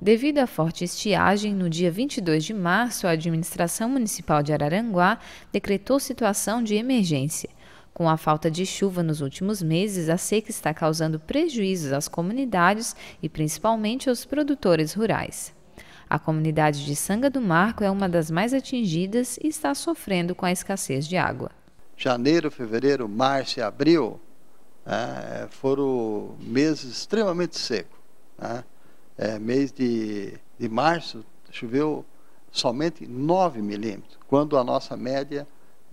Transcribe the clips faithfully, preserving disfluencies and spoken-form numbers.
Devido à forte estiagem, no dia vinte e dois de março, a Administração Municipal de Araranguá decretou situação de emergência. Com a falta de chuva nos últimos meses, a seca está causando prejuízos às comunidades e principalmente aos produtores rurais. A comunidade de Sanga do Marco é uma das mais atingidas e está sofrendo com a escassez de água. Janeiro, fevereiro, março e abril né, foram meses extremamente secos. Né? É, mês de, de março choveu somente nove milímetros, quando a nossa média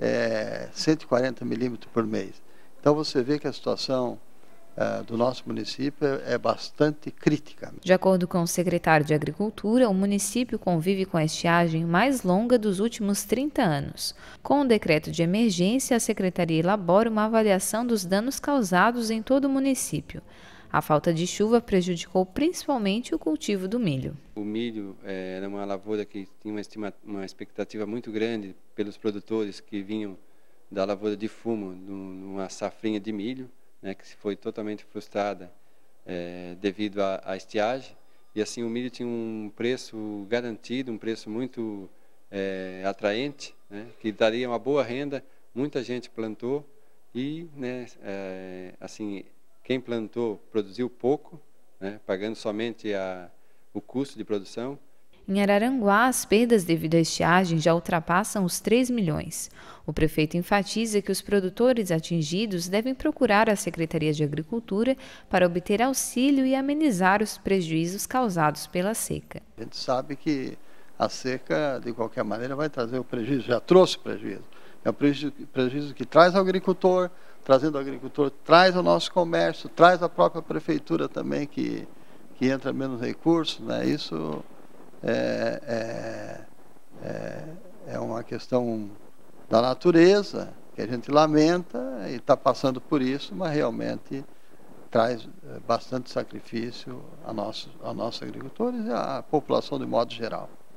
é cento e quarenta milímetros por mês. Então você vê que a situação é, do nosso município é, é bastante crítica. De acordo com o secretário de Agricultura, o município convive com a estiagem mais longa dos últimos trinta anos. Com o decreto de emergência, a secretaria elabora uma avaliação dos danos causados em todo o município. A falta de chuva prejudicou principalmente o cultivo do milho. O milho é, era uma lavoura que tinha uma, estima, uma expectativa muito grande pelos produtores que vinham da lavoura de fumo, numa safrinha de milho, né, que foi totalmente frustrada é, devido à, à estiagem. E assim o milho tinha um preço garantido, um preço muito é, atraente, né, que daria uma boa renda. Muita gente plantou e, né, é, assim, quem plantou produziu pouco, né, pagando somente a, o custo de produção. Em Araranguá, as perdas devido à estiagem já ultrapassam os três milhões. O prefeito enfatiza que os produtores atingidos devem procurar a Secretaria de Agricultura para obter auxílio e amenizar os prejuízos causados pela seca. A gente sabe que a seca, de qualquer maneira, vai trazer o prejuízo, já trouxe prejuízo. É um prejuízo, prejuízo que traz ao agricultor, trazendo ao agricultor, traz ao nosso comércio, traz à própria prefeitura também, que, que entra menos recursos, né? Isso é, é, é, é uma questão da natureza, que a gente lamenta e está passando por isso, mas realmente traz bastante sacrifício a nossos, a nossos agricultores e à população de modo geral.